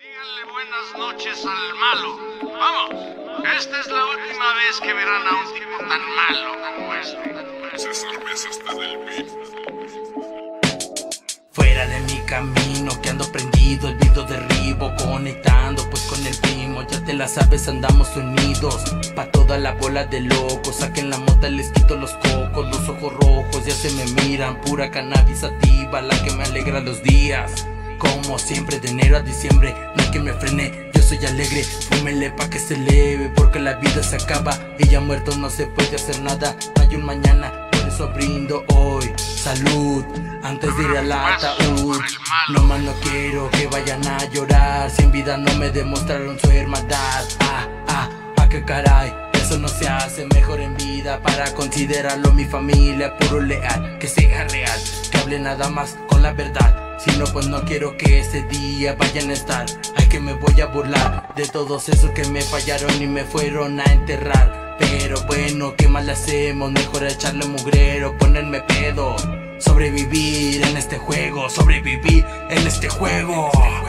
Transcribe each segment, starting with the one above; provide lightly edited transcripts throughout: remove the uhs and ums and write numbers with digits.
Díganle buenas noches al malo. Vamos, esta es la última vez que verán a un tipo tan malo como este. Se cerveza hasta del beat. Fuera de mi camino, que ando prendido, el video derribo, conectando pues con el primo. Ya te la sabes, andamos unidos, pa' toda la bola de locos. Saquen la mota, les quito los cocos, los ojos rojos ya se me miran. Pura cannabis sativa, la que me alegra los días. Como siempre, de enero a diciembre, no hay que me frene, yo soy alegre. Fúmele pa' que se eleve, porque la vida se acaba y ya muerto no se puede hacer nada. No hay un mañana, por eso brindo hoy. Salud, antes de ir al ataúd. No más no quiero que vayan a llorar, si en vida no me demostraron su hermandad. Que caray, eso no se hace, mejor en vida para considerarlo mi familia, puro leal, que sea real, que hable nada más con la verdad. Si no, pues no quiero que ese día vayan a estar. Ay, que me voy a burlar de todos esos que me fallaron y me fueron a enterrar. Pero bueno, ¿qué más le hacemos? Mejor echarle mugrero, ponerme pedo. Sobrevivir en este juego, sobrevivir en este juego.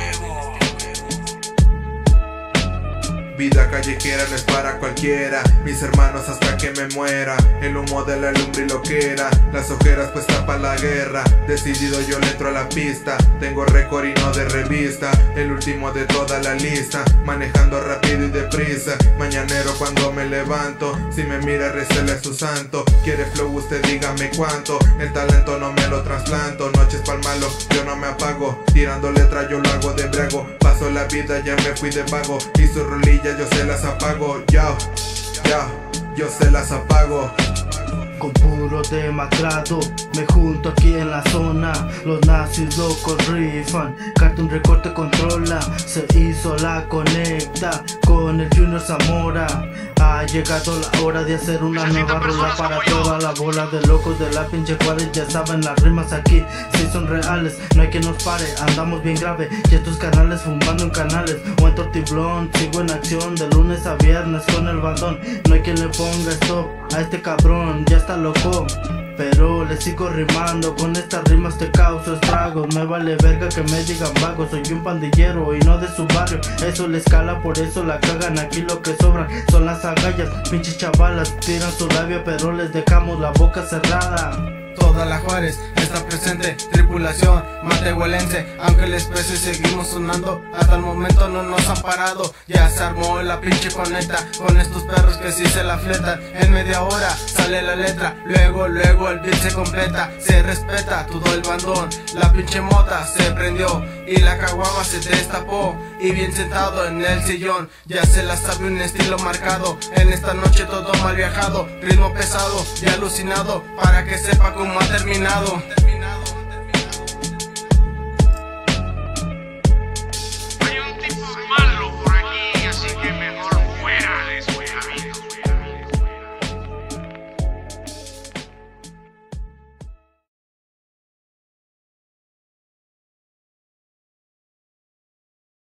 Vida callejera no es para cualquiera, mis hermanos hasta que me muera. El humo de la lumbre y lo que era, las ojeras pues tapa la guerra. Decidido yo le entro a la pista, tengo récord y no de revista. El último de toda la lista, manejando rápido y deprisa. Mañanero cuando me levanto, si me mira recele a su santo. Quiere flow usted dígame cuánto, el talento no me lo trasplanto. Noches pa'l malo, yo no me apago, tirando letra yo lo hago de brego. Paso la vida, ya me fui de vago, y su rolilla yo se las apago, yo se las apago. Con puro demacrado, me junto aquí en la zona. Los nazis locos rifan, Cartoon Record te controla. Se hizo la conecta con el Junior Zamora. Ha llegado la hora de hacer una nueva rola para toda la bola de locos de la pinche Juárez. Ya saben, las rimas aquí sí son reales, no hay quien nos pare, andamos bien grave. Y estos canales fumando en canales o en Tortiblón. Sigo en acción de lunes a viernes con el bandón. No hay quien le ponga stop a este cabrón, ya está loco, pero le sigo rimando. Con estas rimas te causo estragos. Me vale verga que me digan vago, soy un pandillero y no de su barrio. Eso le escala, por eso la cagan. Aquí lo que sobran son las agallas. Pinches chavalas tiran su labia, pero les dejamos la boca cerrada. Toda la Juárez está presente, tripulación matehuelense. Aunque les pese seguimos sonando, hasta el momento no nos han parado. Ya se armó la pinche conecta con estos perros que sí se la fletan. En media hora sale la letra, luego el beat se completa. Se respeta todo el bandón, la pinche mota se prendió y la caguama se destapó. Y bien sentado en el sillón, ya se la sabe un estilo marcado. En esta noche todo mal viajado, ritmo pesado y alucinado, para que sepa cómo ha terminado.